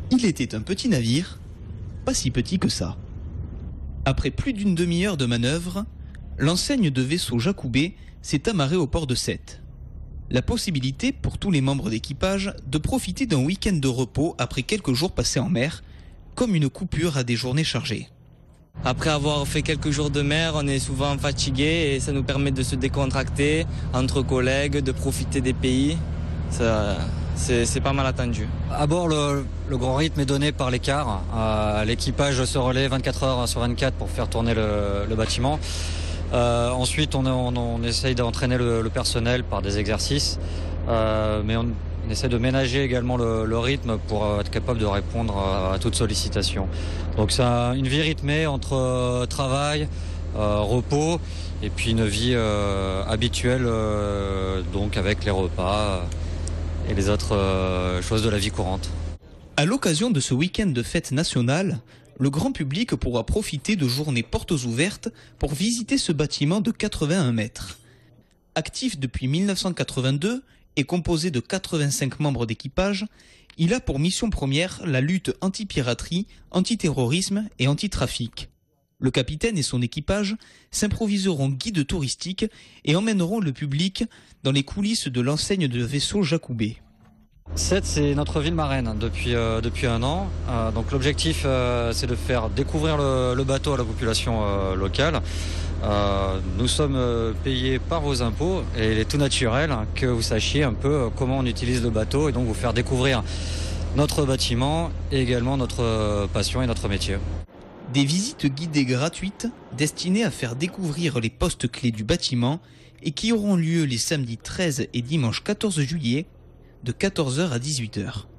Il était un petit navire, pas si petit que ça. Après plus d'une demi-heure de manœuvre, l'enseigne de vaisseau Jacoubet s'est amarrée au port de Sète. La possibilité pour tous les membres d'équipage de profiter d'un week-end de repos après quelques jours passés en mer, comme une coupure à des journées chargées. Après avoir fait quelques jours de mer, on est souvent fatigué et ça nous permet de se décontracter entre collègues, de profiter des pays. C'est pas mal attendu. À bord, le grand rythme est donné par l'écart. L'équipage se relaie 24 heures sur 24 pour faire tourner le bâtiment. Ensuite, on essaye d'entraîner le personnel par des exercices, mais on essaie de ménager également le rythme pour être capable de répondre à toute sollicitation. Donc c'est une vie rythmée entre travail, repos et puis une vie habituelle, donc avec les repas et les autres choses de la vie courante. À l'occasion de ce week-end de fête nationale, le grand public pourra profiter de journées portes ouvertes pour visiter ce bâtiment de 81 mètres. Actif depuis 1982 et composé de 85 membres d'équipage, il a pour mission première la lutte anti-piraterie, anti-terrorisme et anti-trafic. Le capitaine et son équipage s'improviseront guides touristiques et emmèneront le public dans les coulisses de l'enseigne de vaisseau Jacoubet. Sète, c'est notre ville marraine depuis un an. Donc l'objectif, c'est de faire découvrir le bateau à la population locale. Nous sommes payés par vos impôts et il est tout naturel que vous sachiez un peu comment on utilise le bateau et donc vous faire découvrir notre bâtiment et également notre passion et notre métier. Des visites guidées gratuites destinées à faire découvrir les postes clés du bâtiment et qui auront lieu les samedis 13 et dimanche 14 juillet de 14 h à 18 h.